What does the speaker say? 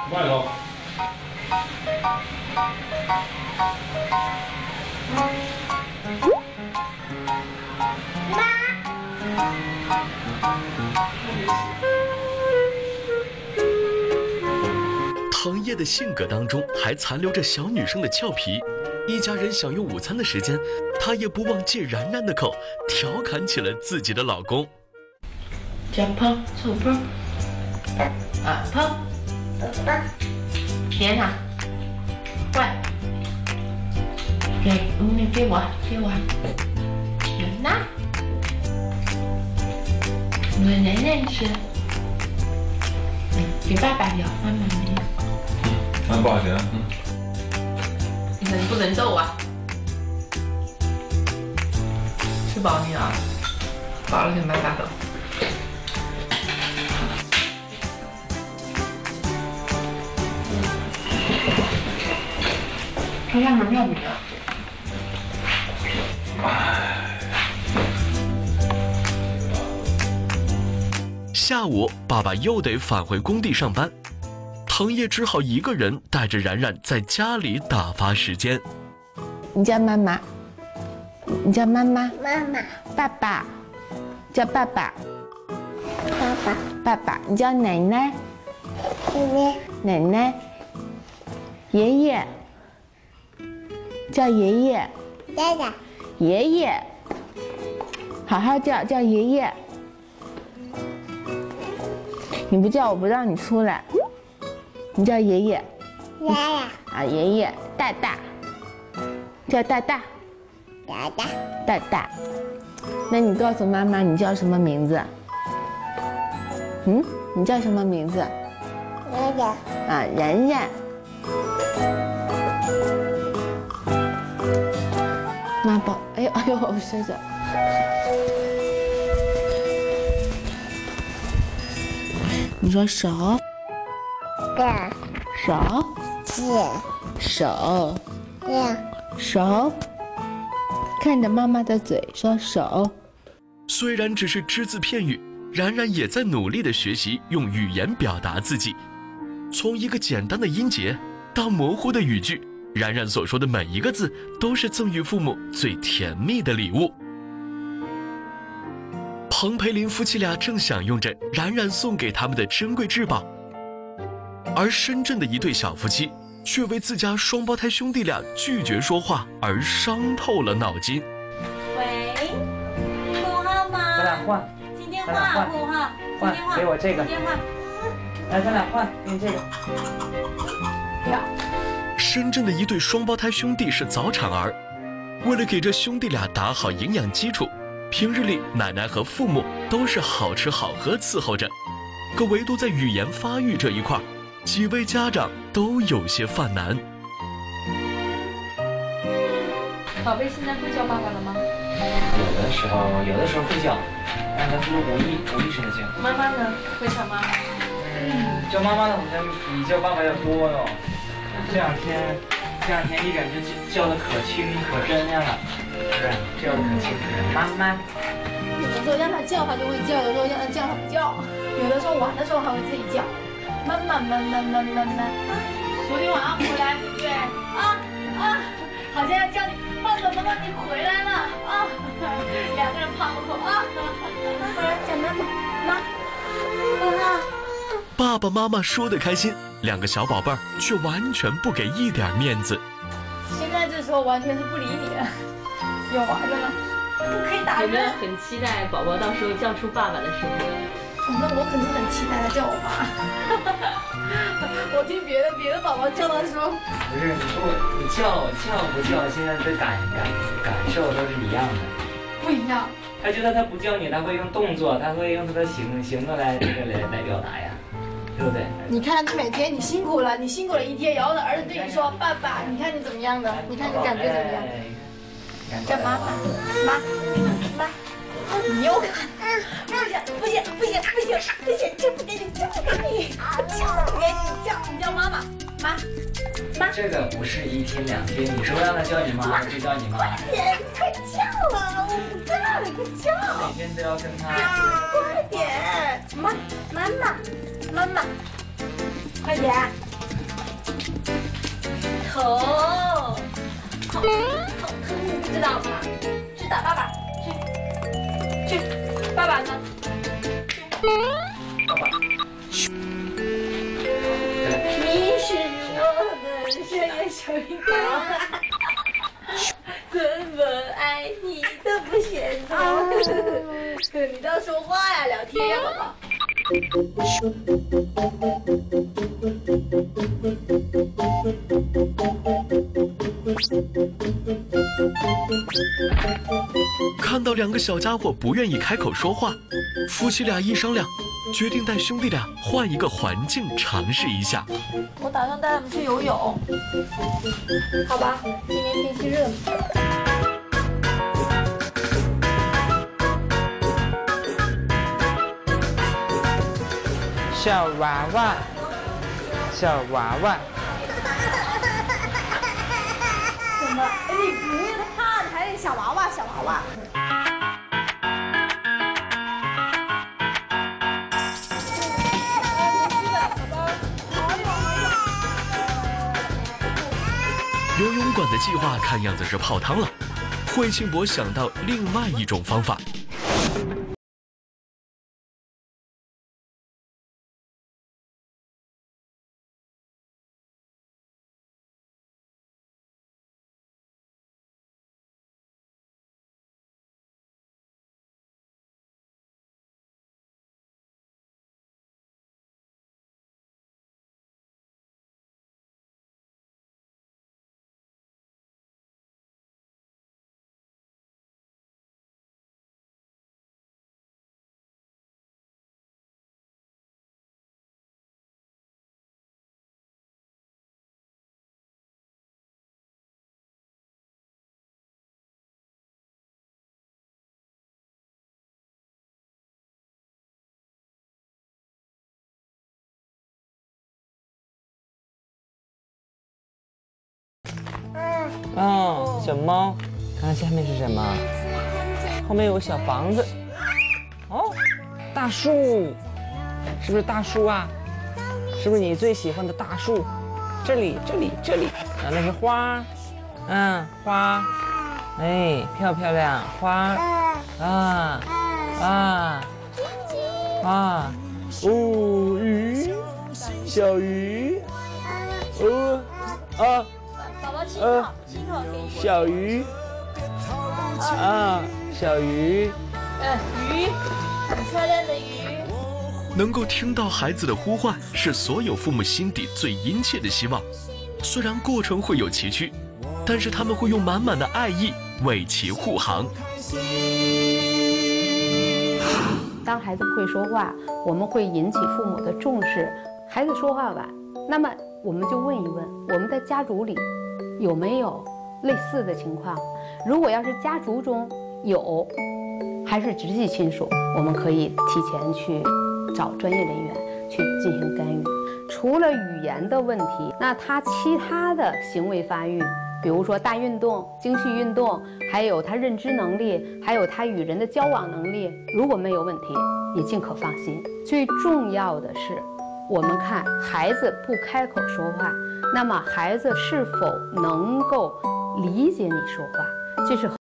外头。 唐烨的性格当中还残留着小女生的俏皮，一家人享用午餐的时间，她也不忘借然然的口调侃起了自己的老公。 叫碰，臭碰，啊碰，别拿，喂，给我，拿，我奶奶吃，给爸爸要，妈妈没有。 多少钱？ 能不能逗啊？吃饱没有？饱了给妈妈走。他让人要不要？ 下午，爸爸又得返回工地上班，唐烨只好一个人带着然然在家里打发时间。 你叫妈妈，你叫妈妈， 妈妈， 爸爸，叫爸爸， 爸爸， 爸爸，你叫奶奶， 奶奶， 奶奶，爷爷，叫爷爷， 爷爷， 爷爷，好好叫爷爷。你不叫我不让你出来。你叫爷爷。 爷爷， 啊，爷爷，大大，叫大大， 大大， 大大。那你告诉妈妈你叫什么名字？你叫什么名字？ 然然， 啊，然然。妈宝，哎呦，摔跤。你说手， 个， 手， 是， 手， 呀， 手。看着妈妈的嘴说手。 虽然只是只字片语，然然也在努力地学习用语言表达自己。从一个简单的音节到模糊的语句，然然所说的每一个字都是赠予父母最甜蜜的礼物。彭培林夫妻俩正享用着然然送给他们的珍贵至宝，而深圳的一对小夫妻却为自家双胞胎兄弟俩拒绝说话而伤透了脑筋。 喂，户号吗？ 咱俩换， 今天换户号， 换，给我这个。 今天换。 来，咱俩换，给你这个。 深圳的一对双胞胎兄弟是早产儿，为了给这兄弟俩打好营养基础，平日里奶奶和父母都是好吃好喝伺候着，可唯独在语言发育这一块，几位家长都有些犯难。 宝贝，现在会叫爸爸了吗？ 有的时候会叫，但他是无意识的叫。 妈妈呢？会叫妈妈？ 叫妈妈的好像比叫爸爸要多哟。这两天一感觉叫的可亲可真了，是不是？叫的可亲可真。妈妈。 有的时候让他叫，他就会叫；有的时候让他叫，他不叫；有的时候玩的时候还会自己叫。妈妈。昨天晚上回来，对不对？好像要叫你爸爸，妈妈你回来了啊！两个人跑口啊！ 叫妈妈， 爸爸妈妈说的开心，两个小宝贝儿却完全不给一点面子。 现在这时候完全是不理你了，有娃的了，不可以打人。 有没有很期待宝宝到时候叫出爸爸的时候？ 反正我肯定很期待他叫我妈。我听别的宝宝叫他说， 不是你叫不叫，现在的感受都是一样的。 不一样。 他觉得他不叫你，他会用动作，他会用他的行动来表达呀，对不对？ 你看你每天你辛苦了一天，然后呢儿子对你说爸爸，你看你怎么样的？你看你感觉怎么样？叫妈妈。你又看，不行，这不给你叫，你叫妈妈，妈。 这个不是一天两天，你说让他叫你妈就叫你妈。 快叫了，我不叫了，快叫。 每天都要跟他。 快点，妈妈，快点， 疼，好疼，知道吗？去打爸爸，去，爸爸呢？ 爸爸。 你是我的小呀小樱桃，怎么爱你都不嫌多。你倒说话呀，聊天呀，宝宝。 看到两个小家伙不愿意开口说话，夫妻俩一商量，决定带兄弟俩换一个环境尝试一下。 我打算带他们去游泳，好吧？今年天气热。 小娃娃，小娃娃。 怎么？你不要怕，还是小娃娃，小娃娃。 游泳馆的计划看样子是泡汤了。惠庆伯想到另外一种方法。 哦，小猫，看看下面是什么？后面有个小房子。哦，大树，是不是大树啊？是不是你最喜欢的大树？这里，这里，这里。啊，那是花。嗯，花。哎，漂不漂亮？花。啊啊啊！哦，鱼，小鱼。啊。 宝宝亲口，亲口给你。 小鱼，啊，小鱼， 鱼，很漂亮的鱼。 能够听到孩子的呼唤，是所有父母心底最殷切的希望。虽然过程会有崎岖，但是他们会用满满的爱意为其护航。 当孩子不会说话，我们会引起父母的重视。孩子说话晚，那么我们就问一问，我们的家族里有没有类似的情况？如果要是家族中有，还是直系亲属，我们可以提前去找专业人员去进行干预。除了语言的问题，那他其他的行为发育，比如说大运动、精细运动，还有他认知能力，还有他与人的交往能力，如果没有问题，也尽可放心。最重要的是，我们看孩子不开口说话，那么孩子是否能够理解你说话，这是